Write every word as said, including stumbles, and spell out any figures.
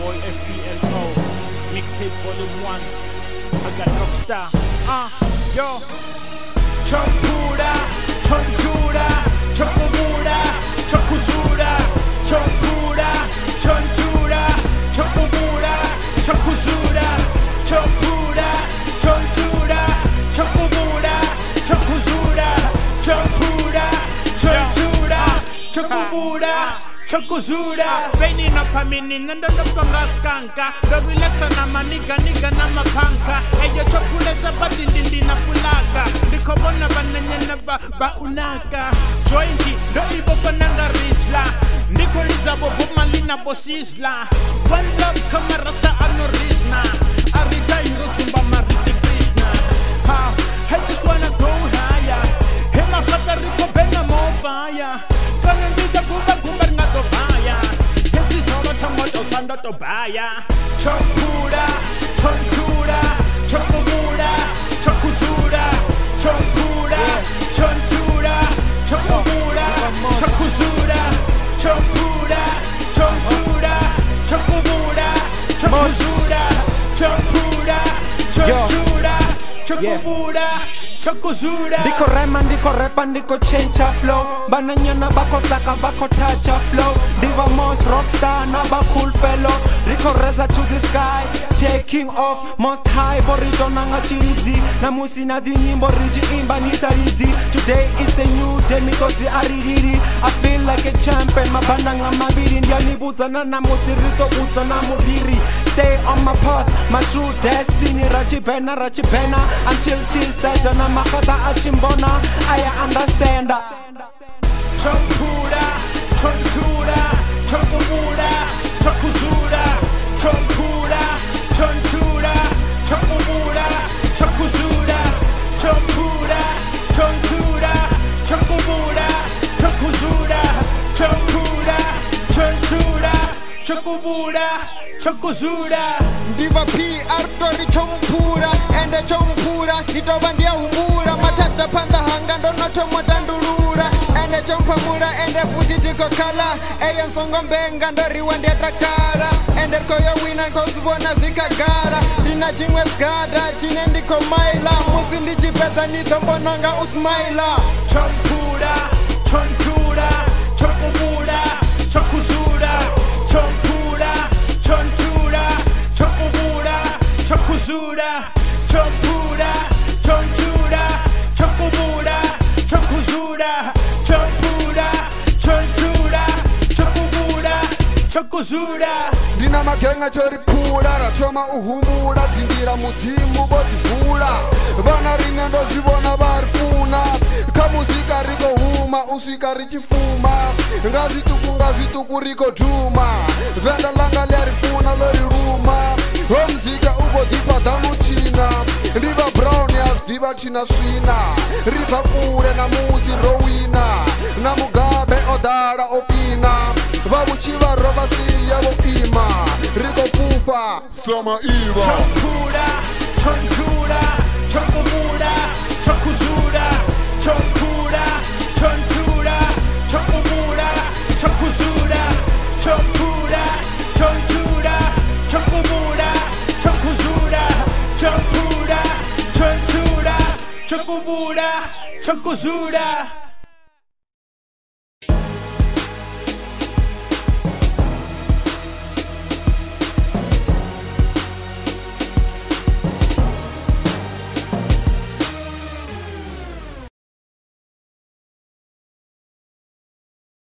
boy F B L O, mixtape volume one. I got Rockstar. Uh, yo. Chompura, chontura, chocomura, chocusura, chompura, chontura, chocomura, chocusura, chompura, chontura, chocomura, chocusura, chompura, chontura, chocomura. Chokuzura Rainy na pamini nando ndokonga skanka Do relaxa na maniga niga na mapanka Eyo chokule sa badindindi na pulaka Ndikobona bananye na ba, ba unaka Jointi, do ibobo nanga risla Ndikoliza bobo malina bosisla One love kamarata ano rizna Arida hiro zumba mariti Krishna Ha, I just wanna go higher Hema fata riko bena more fire Kaya ndita kumba kumba ngato fire Hezi solo tomoto sando to baya Chompura, chontura, chocomura, chocusura Chompura, chontura, chocomura, chocusura Chompura, chontura, chocomura, chocusura Chompura, chontura, chocomura Diko rema, diko repa, diko change a flow Bananyana bako saka, bako touch a flow Diva most rockstar, naba cool fellow Diko reza to the sky, taking off Most high, borito nanga chilizi Na musi na zinyimbo riji imba nisarizi Today is the new day, mikozi aririri I feel like a champion, mabanda nga mabiri Ndiani buza na na musi rito buza na mudiri Stay on my path, my true destiny Rachi bena, rachi bena, until she's dead Makata achimbona, I understand. Chompura, chontura, chocomura, chocusura, chompura, chontura, chocomura, chocusura, chompura, chontura, chocomura, chocusura, chompura, chontura, chocomura, chocusura. Diva P artori chompura, ende chompura, nitobandia humura, matata panda hanga ndono tomo dandurura, ende chompamura, ende futi tiko kala, eya nsongo mbenga ndori wende takara, ende koyo wina kosubona zikagara, dina chingwe skada, chine ndiko maila, musi ndichipeza nitombonanga usmaila. Chompura, chontura, chocomura, chocusura, chompura, chontura, chocomura, chocusura, chompura, chontura, chocomura, chocusura, chompura, chontura, chocomura, chocusura. Dina magenga chori pura, rachoma uhumura, zindira muzimu botivula. Vana ringa ndo zivona varifuna, kamuzika riko huma, uswika richifuma. Ngazituku ngazituku riko duma, venda langa lerifuna lori ruma. Omzika ubo dipa damu china, riva brown ya diva china swina. Riva kure na muzi rowina, na mugabe odara opina. Vabuchiva roba siya bo ima, riko pupa, sama iva. Chompura, chontura, chocomura, chocusura, chompura, chontura, chocomura, chocusura, chompura, chontura, chocomura, chocusura, chompura, chontura, chocomura, chocusura.